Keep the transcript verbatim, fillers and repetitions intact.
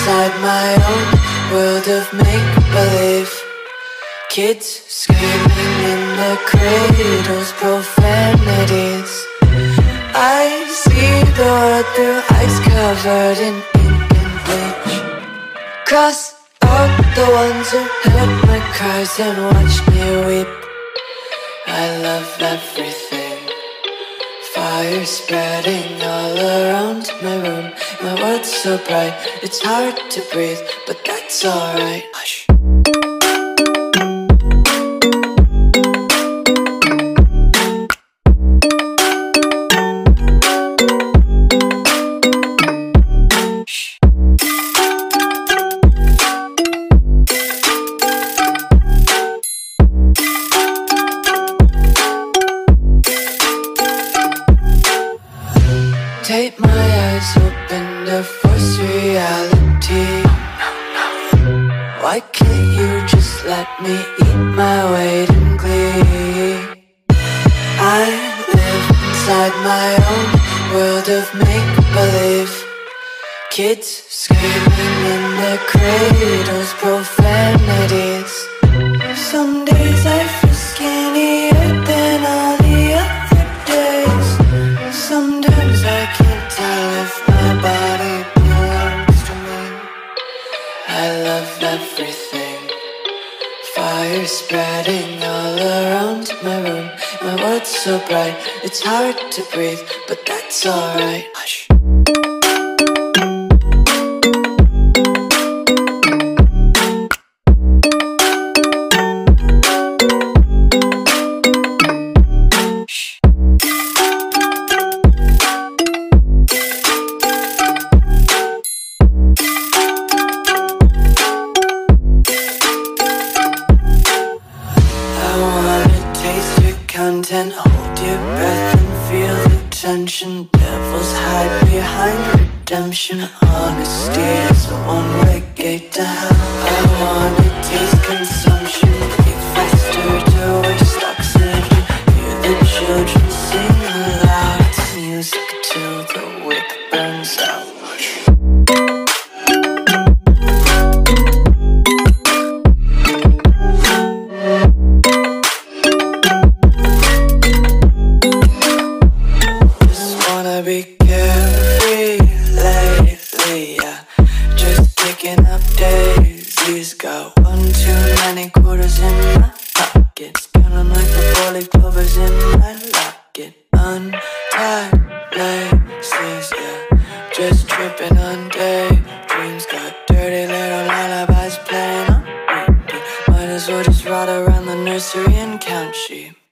inside my own world of make-believe. Kids screaming in the cradles, profanities. I see the world through eyes covered in ink and bleach. Cross out the ones who heard my cries and watched me weep. I love everything. Fire spreading all around my room. My world's so bright, it's hard to breathe, but that's alright. Hush. Take my eyes open to force reality. Why can't you just let me eat my weight in glee? I live inside my own world of make-believe. Kids screaming in their cradles, profanities. Some days I feel skinnier than all the other days. Sometimes I can't tell if my body belongs to me. I love everything. Fire spreading all around my room. My world's so bright, it's hard to breathe, but that's alright. Hush. Content, hold your breath and feel the tension. Devils hide behind redemption. Honesty is a one-way gate to hell. I wanna taste consumption. Eat faster to waste oxygen. Hear the children sing aloud. It's music till the wick burns out. Be carefree lately, yeah. Just picking up daisies. Got one too many quarters in my pockets. Counting like the four-leaf clovers in my locket. Untied laces, yeah. Just tripping on daydreams. Got dirty little lullabies playing on repeat. Might as well just ride around the nursery and count sheep.